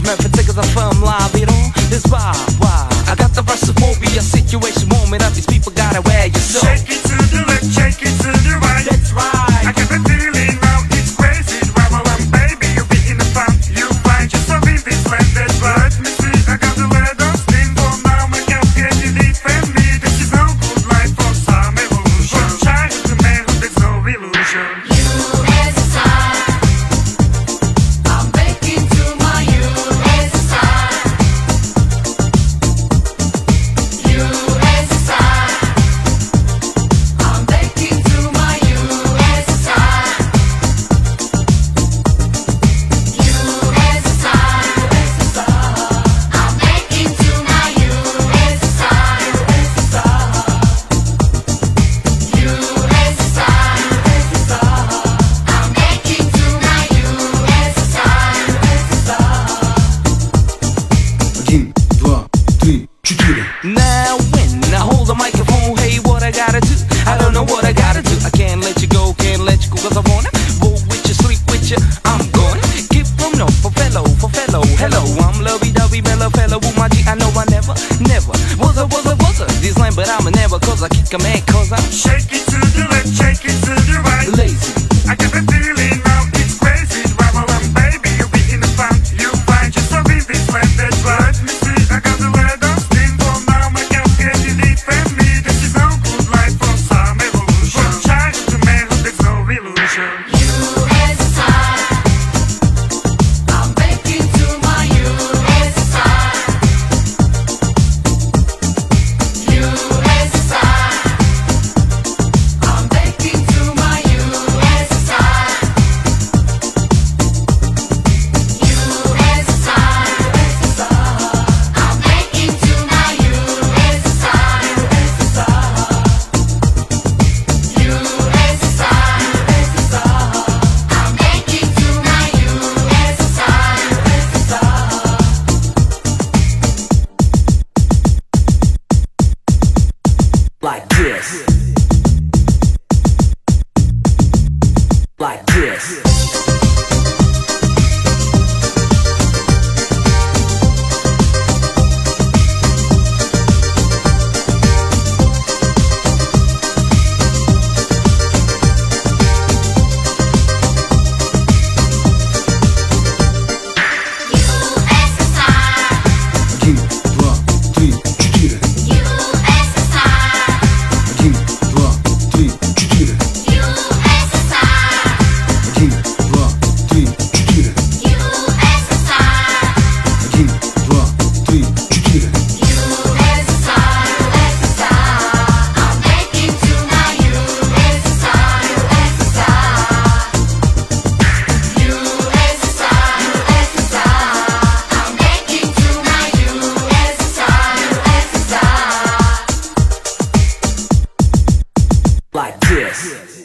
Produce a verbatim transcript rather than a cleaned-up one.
management för tickets are firm live it on this vibe. Why? I got the versaphobia situation warming up. These people gotta wear your soul. Shake it to the left, shake it to the right. That's right. I got the feeling now, it's crazy. Wobble on, baby, you'll be in the fun. You find yourself in this land, that's right. Let me see, I got the leather skin for now. My girl can't defend me. This is no good life for some evolution. From child to manhood, there's no illusion. You as a star, I'm baking to my you as a star. You as a star, I'm baking to my you as a star. You as a star, I'm baking to my you as a star. You as a star, I'm baking to my you as a star. Один, два, три, четыре. Now when I hold the microphone, hey, what I gotta do? I don't know what I gotta do. I can't let you go, can't let you go, cause I wanna roll with you, sleep with you. I'm gonna give from no for fellow, for fellow. Hello, I'm lovey-dovey, mellow fellow, with my G. I know I never, never was a, was a, was a this line, but I'm a never, cause I kick a man, cause I'm Shake it to the left, shake it to the right. lazy. I got the feeling now, it's crazy. Wobble on, baby, you'll be in the fun. You find yourself in this land, that's right. Let me see, I got the leather skin for now. My girl can't defend me. This is no good life for some evolution. From child to manhood, there's no illusion. You as a star, I'm baking to my you as a star. You as a star, I'm baking to my you as a star. You as a star, I'm baking to my you as a star. You as a star, I'm baking to my you as a star. Like this. Like this. You as a star, Один, два, три, четыре. you as a star, Один, два, три, четыре. you as a star, Один, два, три, четыре. you as a star, Один, два, три, четыре. you as a star, as a star. I'm baking to my you as a star, as a star. You as a star, as a star. I'm baking to my you as a star, as a star. Like this.